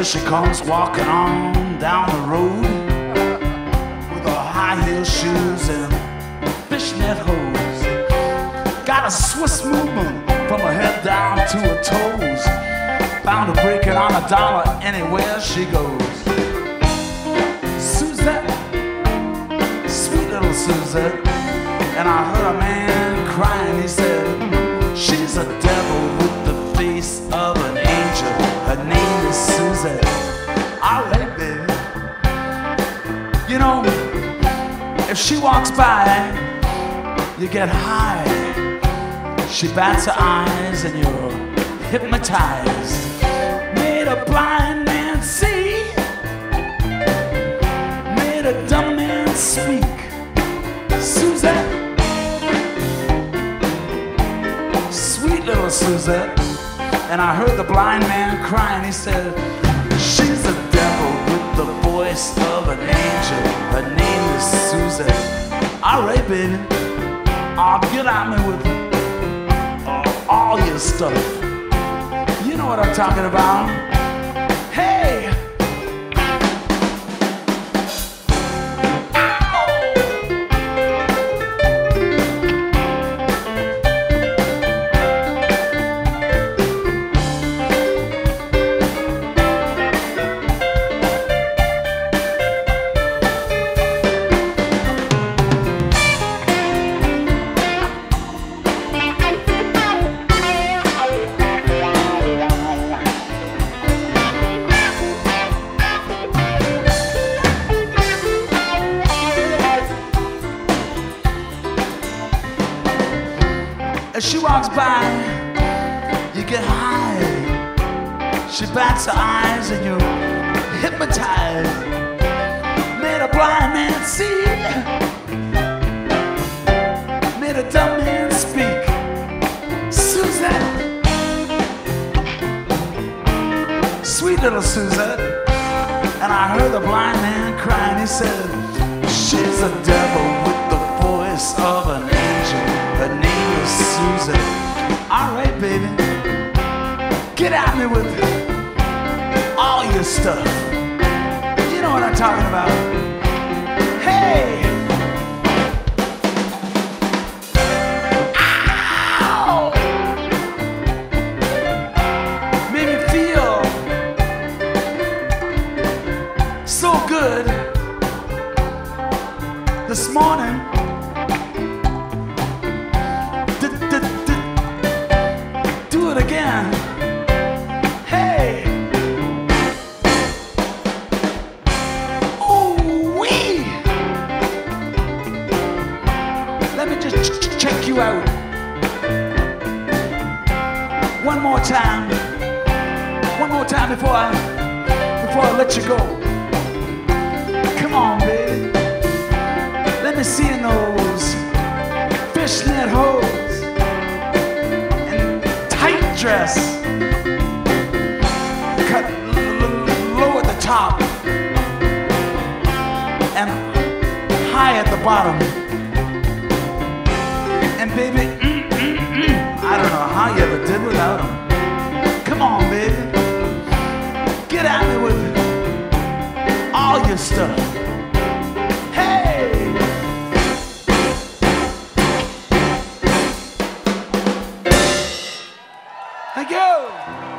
she comes walking on down the road with her high heel shoes and fishnet hose. Got a Swiss movement from her head down to her toes. Bound to break it on a dollar anywhere she goes. Suzette, sweet little Suzette. And I heard a man crying, he said, she's a devil with the face of an angel. Her name is Suzette. Alright, baby. You know, if she walks by, you get high. She bats her eyes and you're hypnotized. Made a blind man see, made a dumb man speak. Suzette, sweet little Suzette. And I heard the blind man crying, he said, she's a devil with the voice of an angel. Her name is Suzette. Alright, baby, I'll get at me with all your stuff. You know what I'm talking about. Hey! As she walks by, you get high. She bats her eyes and you're hypnotized. Made a blind man see, made a dumb man speak. Suzette, sweet little Suzette. And I heard the blind man crying, he said, she's a devil with the voice of an angel. Her name is Suzette. Alright, baby, get at me with all your stuff. You know what I'm talking about. Hey! Ow! Made me feel so good this morning. Do it again. Hey. Ooh-wee. Let me just check you out. One more time. One more time before I let you go. Come on, baby. Let me see in those fishnet hose and tight dress, cut low at the top and high at the bottom. And baby, I don't know how you ever did without them. Come on, baby, get at me with all your stuff. Hey! Thank you!